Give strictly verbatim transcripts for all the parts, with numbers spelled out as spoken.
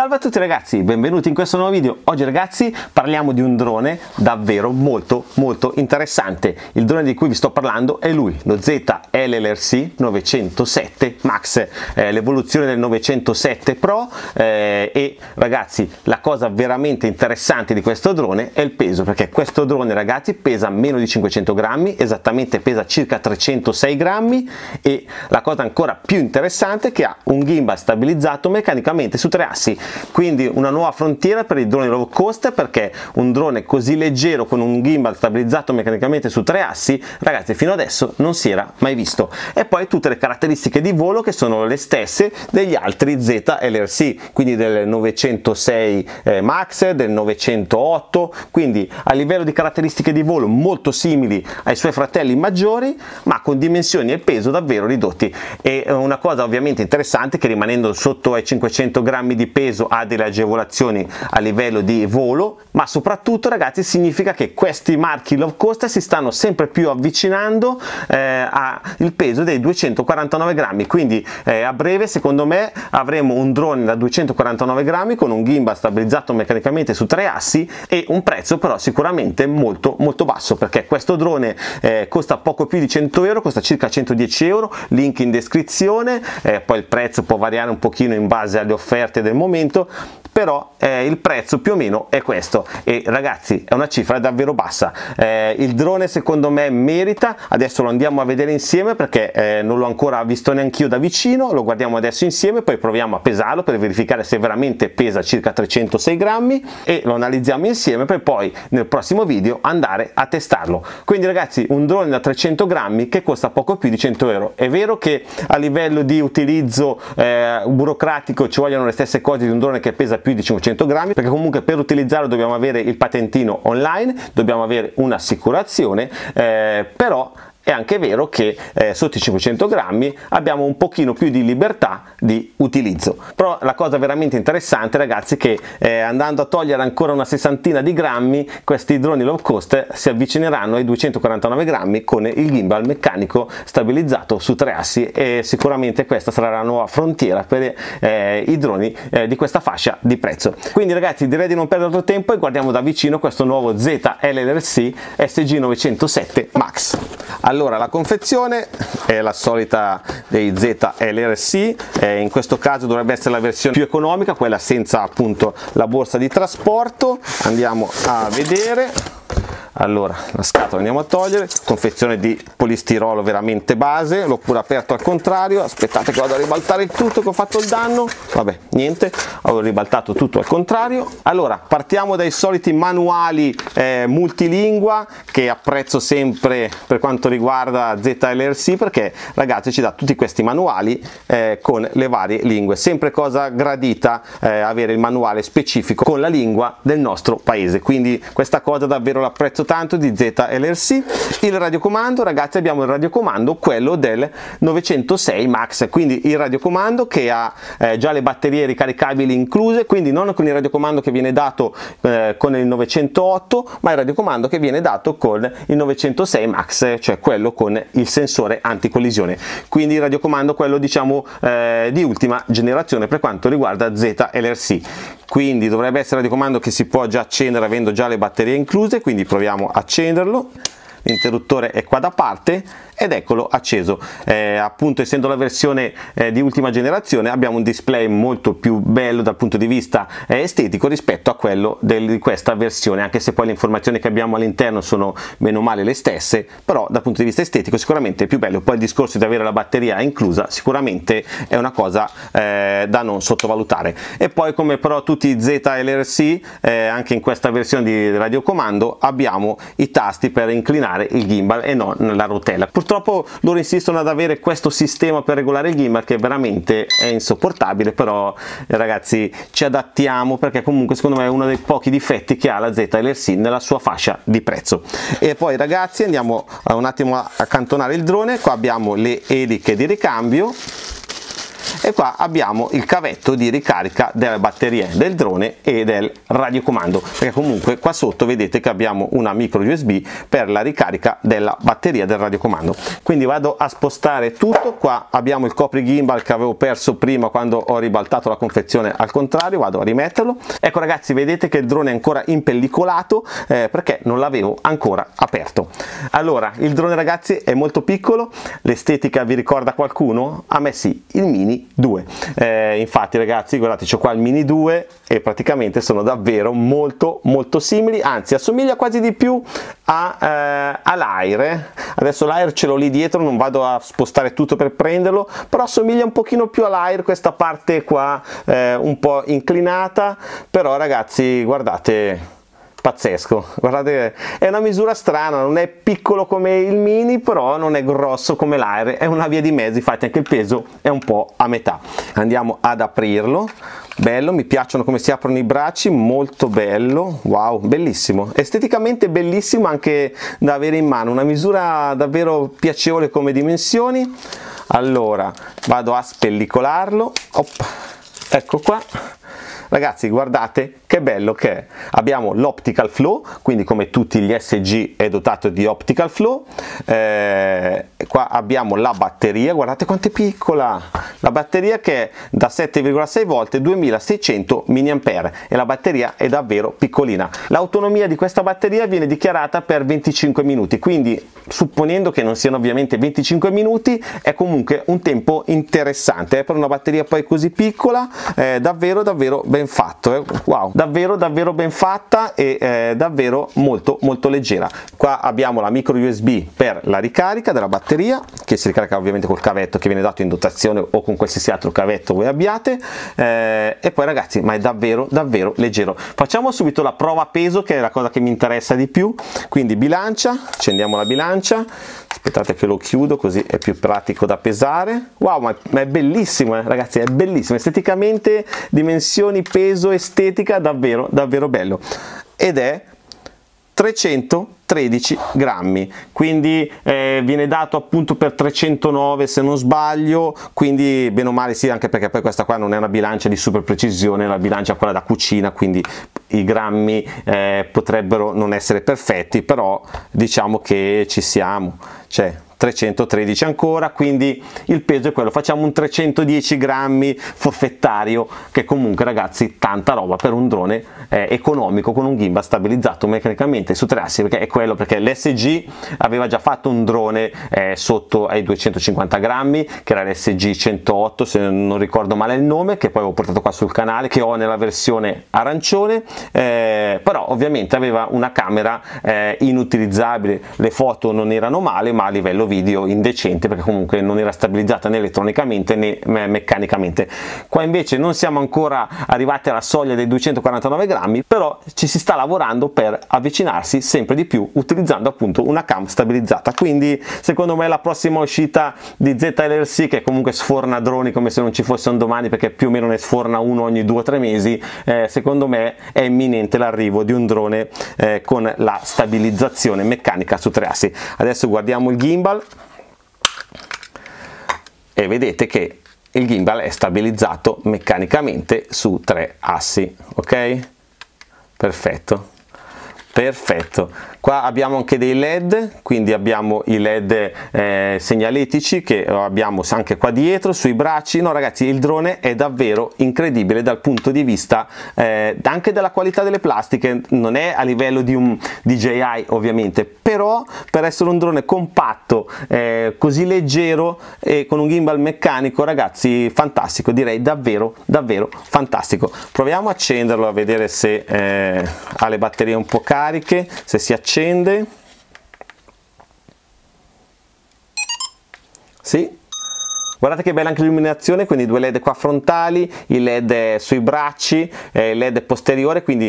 Salve a tutti ragazzi, benvenuti in questo nuovo video. Oggi ragazzi parliamo di un drone davvero molto molto interessante. Il drone di cui vi sto parlando è lui, lo Z L L R C novecentosette Max, eh, l'evoluzione del novecentosette Pro eh, e ragazzi la cosa veramente interessante di questo drone è il peso, perché questo drone ragazzi pesa meno di cinquecento grammi, esattamente pesa circa trecentosei grammi, e la cosa ancora più interessante è che ha un gimbal stabilizzato meccanicamente su tre assi. Quindi una nuova frontiera per i droni low cost, perché un drone così leggero con un gimbal stabilizzato meccanicamente su tre assi ragazzi fino adesso non si era mai visto. E poi tutte le caratteristiche di volo che sono le stesse degli altri Z L R C, quindi del novecentosei eh, Max, del novecentotto, quindi a livello di caratteristiche di volo molto simili ai suoi fratelli maggiori, ma con dimensioni e peso davvero ridotti. E una cosa ovviamente interessante è che rimanendo sotto ai cinquecento grammi di peso ha delle agevolazioni a livello di volo, ma soprattutto ragazzi significa che questi marchi low cost si stanno sempre più avvicinando eh, al peso dei duecentoquarantanove grammi, quindi eh, a breve secondo me avremo un drone da duecentoquarantanove grammi con un gimbal stabilizzato meccanicamente su tre assi e un prezzo però sicuramente molto molto basso, perché questo drone eh, costa poco più di cento euro, costa circa centodieci euro, link in descrizione, eh, poi il prezzo può variare un pochino in base alle offerte del momento, però eh, il prezzo più o meno è questo e ragazzi è una cifra davvero bassa. Eh, il drone secondo me merita, adesso lo andiamo a vedere insieme perché eh, non l'ho ancora visto neanch'io da vicino, lo guardiamo adesso insieme, poi proviamo a pesarlo per verificare se veramente pesa circa trecentosei grammi e lo analizziamo insieme per poi nel prossimo video andare a testarlo. Quindi ragazzi un drone da trecento grammi che costa poco più di cento euro. È vero che a livello di utilizzo eh, burocratico ci vogliono le stesse cose di un drone che pesa più di cinquecento grammi, perché comunque per utilizzarlo dobbiamo avere il patentino online, dobbiamo avere un'assicurazione, eh, però è anche vero che eh, sotto i cinquecento grammi abbiamo un pochino più di libertà di utilizzo. Però la cosa veramente interessante ragazzi è che eh, andando a togliere ancora una sessantina di grammi questi droni low cost si avvicineranno ai duecentoquarantanove grammi con il gimbal meccanico stabilizzato su tre assi, e sicuramente questa sarà la nuova frontiera per eh, i droni eh, di questa fascia di prezzo. Quindi ragazzi direi di non perdere altro tempo e guardiamo da vicino questo nuovo Z L L R C S G novecentosette Max. Allora la confezione è la solita dei Z L R C, eh, in questo caso dovrebbe essere la versione più economica, quella senza appunto la borsa di trasporto. Andiamo a vedere. Allora la scatola andiamo a togliere, confezione di polistirolo veramente base, l'ho pure aperto al contrario, aspettate che vado a ribaltare il tutto che ho fatto il danno, vabbè niente, ho ribaltato tutto al contrario. Allora partiamo dai soliti manuali eh, multilingua che apprezzo sempre per quanto riguarda Z L R C, perché ragazzi ci dà tutti questi manuali eh, con le varie lingue, sempre cosa gradita eh, avere il manuale specifico con la lingua del nostro paese, quindi questa cosa davvero l'apprezzo tanto di Z L R C. Il radiocomando ragazzi, abbiamo il radiocomando quello del novecentosei Max, quindi il radiocomando che ha eh, già le batterie ricaricabili incluse, quindi non con il radiocomando che viene dato eh, con il novecentotto, ma il radiocomando che viene dato con il novecentosei Max, cioè quello con il sensore anticollisione, quindi il radiocomando quello diciamo eh, di ultima generazione per quanto riguarda Z L R C. Quindi dovrebbe essere il radiocomando che si può già accendere avendo già le batterie incluse, quindi proviamo a accenderlo. L'interruttore è qua da parte ed eccolo acceso. Eh, appunto essendo la versione eh, di ultima generazione abbiamo un display molto più bello dal punto di vista eh, estetico rispetto a quello del, di questa versione, anche se poi le informazioni che abbiamo all'interno sono meno male le stesse, però dal punto di vista estetico sicuramente è più bello. Poi il discorso di avere la batteria inclusa sicuramente è una cosa eh, da non sottovalutare. E poi come però tutti i Z L R C eh, anche in questa versione di radiocomando abbiamo i tasti per inclinare il gimbal e non la rotella. Purtroppo loro insistono ad avere questo sistema per regolare il gimbal che veramente è insopportabile, però ragazzi ci adattiamo perché comunque secondo me è uno dei pochi difetti che ha la Z L R C nella sua fascia di prezzo. E poi ragazzi andiamo un attimo a accantonare il drone, qua abbiamo le eliche di ricambio e qua abbiamo il cavetto di ricarica delle batterie del drone e del radiocomando, perché comunque qua sotto vedete che abbiamo una micro U S B per la ricarica della batteria del radiocomando. Quindi vado a spostare tutto. Qua abbiamo il copri gimbal che avevo perso prima quando ho ribaltato la confezione al contrario, vado a rimetterlo. Ecco ragazzi, vedete che il drone è ancora impellicolato eh, perché non l'avevo ancora aperto. Allora, il drone ragazzi è molto piccolo, l'estetica vi ricorda qualcuno? A me sì, il Mini due. Eh, infatti ragazzi, guardate, c'ho qua il Mini due e praticamente sono davvero molto molto simili, anzi assomiglia quasi di più a, eh, all'Air. Adesso l'Air ce l'ho lì dietro, non vado a spostare tutto per prenderlo, però assomiglia un pochino più all'Air, questa parte qua eh, un po' inclinata, però ragazzi guardate, pazzesco, guardate, è una misura strana, non è piccolo come il Mini, però non è grosso come l'Air, è una via di mezzo, infatti anche il peso è un po' a metà. Andiamo ad aprirlo. Bello, mi piacciono come si aprono i bracci, molto bello, wow, bellissimo, esteticamente bellissimo anche da avere in mano, una misura davvero piacevole come dimensioni. Allora vado a spellicolarlo, Op. Ecco qua. Ragazzi guardate che bello che è, abbiamo l'optical flow, quindi come tutti gli S G è dotato di optical flow, eh, qua abbiamo la batteria, guardate quanto è piccola, la batteria che è da sette virgola sei volt, duemilaseicento milliampere e la batteria è davvero piccolina. L'autonomia di questa batteria viene dichiarata per venticinque minuti, quindi supponendo che non siano ovviamente venticinque minuti è comunque un tempo interessante eh, per una batteria poi così piccola, eh, davvero davvero ben fatto, eh. Wow, davvero davvero ben fatta e eh, davvero molto molto leggera. Qua abbiamo la micro U S B per la ricarica della batteria, che si ricarica ovviamente col cavetto che viene dato in dotazione o con qualsiasi altro cavetto voi abbiate, eh, e poi ragazzi, ma è davvero davvero leggero. Facciamo subito la prova peso, che è la cosa che mi interessa di più, quindi bilancia, accendiamo la bilancia, aspettate che lo chiudo così è più pratico da pesare. Wow, ma è bellissimo eh, ragazzi, è bellissimo, esteticamente, dimensioni, peso, estetica, davvero davvero bello, ed è trecentotredici grammi, quindi eh, viene dato appunto per trecentonove se non sbaglio, quindi bene o male sì, anche perché poi questa qua non è una bilancia di super precisione, è la bilancia quella da cucina, quindi i grammi eh, potrebbero non essere perfetti, però diciamo che ci siamo, cioè trecentotredici ancora, quindi il peso è quello, facciamo un trecentodieci grammi forfettario, che comunque ragazzi tanta roba per un drone eh, economico con un gimbal stabilizzato meccanicamente su tre assi, perché è quello, perché l'S G aveva già fatto un drone eh, sotto ai duecentocinquanta grammi, che era l'S G centootto se non ricordo male il nome, che poi avevo portato qua sul canale, che ho nella versione arancione, eh, però ovviamente aveva una camera eh, inutilizzabile, le foto non erano male, ma a livello video indecente, perché comunque non era stabilizzata né elettronicamente né me meccanicamente. Qua invece non siamo ancora arrivati alla soglia dei duecentoquarantanove grammi, però ci si sta lavorando per avvicinarsi sempre di più utilizzando appunto una cam stabilizzata, quindi secondo me la prossima uscita di Z L R C, che comunque sforna droni come se non ci fosse un domani, perché più o meno ne sforna uno ogni due o tre mesi, eh, secondo me è imminente l'arrivo di un drone eh, con la stabilizzazione meccanica su tre assi. Adesso guardiamo il gimbal e vedete che il gimbal è stabilizzato meccanicamente su tre assi, ok? Perfetto, perfetto. Qua abbiamo anche dei led, quindi abbiamo i led eh, segnaletici che abbiamo anche qua dietro sui bracci. No ragazzi, il drone è davvero incredibile dal punto di vista eh, anche della qualità delle plastiche, non è a livello di un D J I ovviamente, però per essere un drone compatto, eh, così leggero e con un gimbal meccanico, ragazzi, fantastico, direi davvero davvero fantastico. Proviamo a accenderlo a vedere se eh, ha le batterie un po' cariche, se si accende. Sì, guardate che bella anche l'illuminazione, quindi due led qua frontali, il led sui bracci, eh, il led posteriore, quindi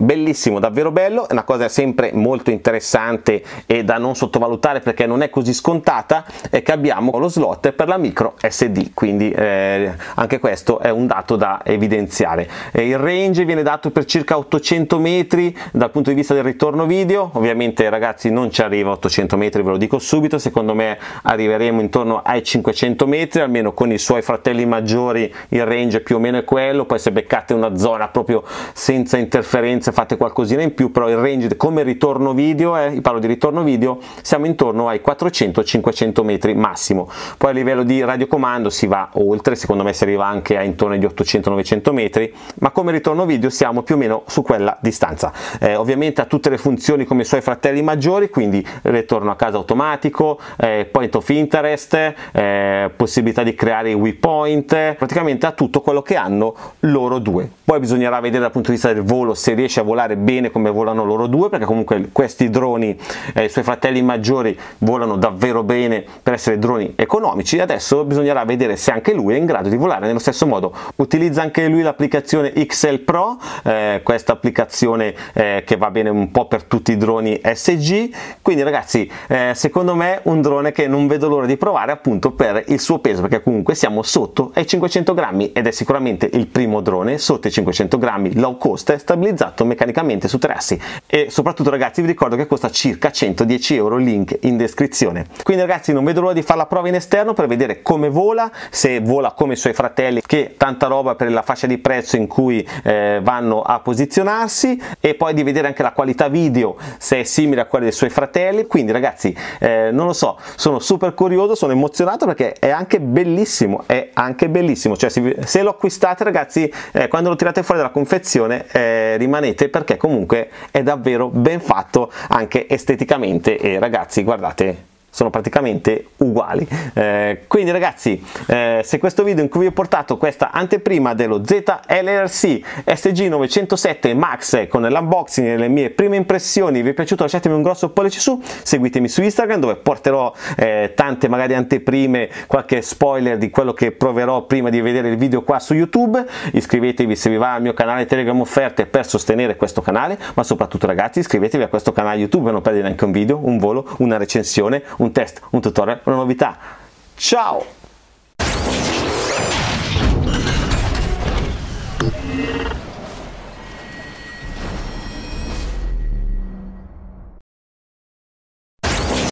bellissimo, davvero bello. È una cosa sempre molto interessante e da non sottovalutare perché non è così scontata, è che abbiamo lo slot per la micro S D, quindi eh, anche questo è un dato da evidenziare. E il range viene dato per circa ottocento metri dal punto di vista del ritorno video. Ovviamente ragazzi non ci arriva a ottocento metri, ve lo dico subito, secondo me arriveremo intorno ai cinquecento metri, almeno con i suoi fratelli maggiori il range più o meno è quello. Poi se beccate una zona proprio senza interferenze fate qualcosina in più, però il range come ritorno video, eh, parlo di ritorno video, siamo intorno ai quattrocento cinquecento metri massimo. Poi a livello di radiocomando si va oltre, secondo me si arriva anche a intorno agli ottocento novecento metri, ma come ritorno video siamo più o meno su quella distanza. Eh, ovviamente ha tutte le funzioni come i suoi fratelli maggiori, quindi ritorno a casa automatico, eh, point of interest, eh, possibilità di creare i waypoint, praticamente ha tutto quello che hanno loro due. Poi bisognerà vedere dal punto di vista del volo se riesce a volare bene come volano loro due, perché comunque questi droni, eh, i suoi fratelli maggiori, volano davvero bene per essere droni economici. Adesso bisognerà vedere se anche lui è in grado di volare nello stesso modo. Utilizza anche lui l'applicazione X L Pro, eh, questa applicazione eh, che va bene un po' per tutti i droni S G, quindi ragazzi eh, secondo me un drone che non vedo l'ora di provare, appunto per il suo peso, perché comunque siamo sotto ai cinquecento grammi ed è sicuramente il primo drone sotto i cinquecento grammi low cost stabilizzato meccanicamente su tre assi. E soprattutto ragazzi vi ricordo che costa circa centodieci euro, link in descrizione. Quindi ragazzi non vedo l'ora di fare la prova in esterno per vedere come vola, se vola come i suoi fratelli, che tanta roba per la fascia di prezzo in cui eh, vanno a posizionarsi, e poi di vedere anche la qualità video se è simile a quella dei suoi fratelli. Quindi ragazzi eh, non lo so, sono super curioso, sono emozionato perché è anche bellissimo, è anche bellissimo, cioè se, se lo acquistate ragazzi eh, quando lo tirate fuori dalla confezione eh, rimanete, perché comunque è davvero ben fatto anche esteticamente e ragazzi guardate, sono praticamente uguali. Eh, quindi ragazzi eh, se questo video in cui vi ho portato questa anteprima dello Z L R C S G novecentosette Max con l'unboxing e le mie prime impressioni vi è piaciuto, lasciatemi un grosso pollice su, seguitemi su Instagram dove porterò eh, tante magari anteprime, qualche spoiler di quello che proverò prima di vedere il video qua su YouTube. Iscrivetevi se vi va al mio canale Telegram offerte per sostenere questo canale, ma soprattutto ragazzi iscrivetevi a questo canale YouTube per non perdere neanche un video, un volo, una recensione, un test, un tutorial, una novità. Ciao!